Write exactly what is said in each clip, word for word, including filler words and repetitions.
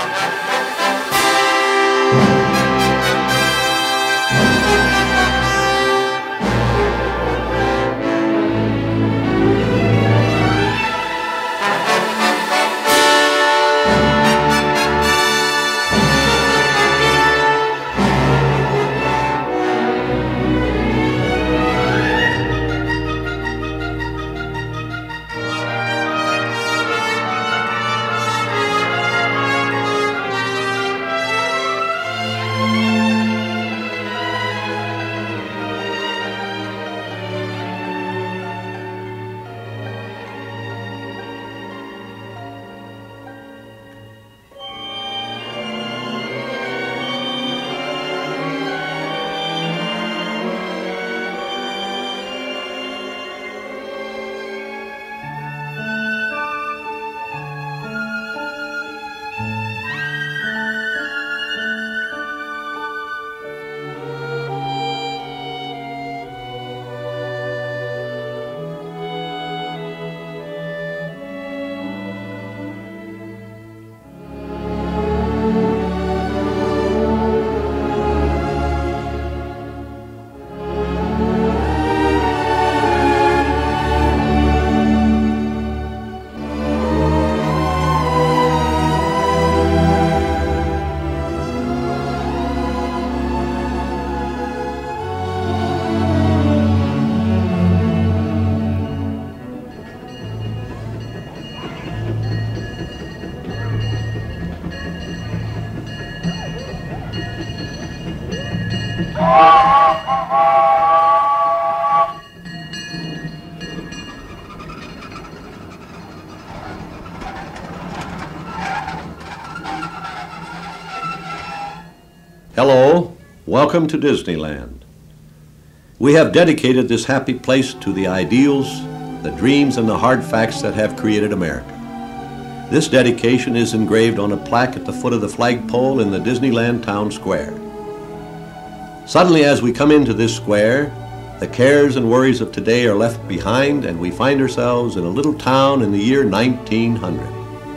Hello, welcome to Disneyland. We have dedicated this happy place to the ideals, the dreams, and the hard facts that have created America. This dedication is engraved on a plaque at the foot of the flagpole in the Disneyland Town Square. Suddenly, as we come into this square, the cares and worries of today are left behind, and we find ourselves in a little town in the year nineteen hundred.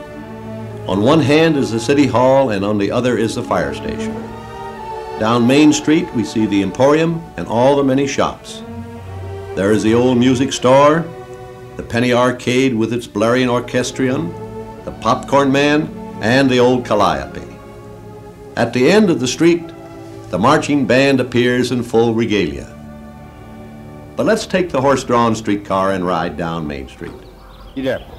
On one hand is the City Hall, and on the other is the fire station. Down Main Street, we see the Emporium and all the many shops. There is the old music store, the Penny Arcade with its blaring orchestrion, the Popcorn Man, and the old Calliope. At the end of the street, the marching band appears in full regalia. But let's take the horse-drawn streetcar and ride down Main Street. You there?